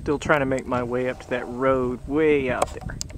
Still trying to make my way up to that road way out there.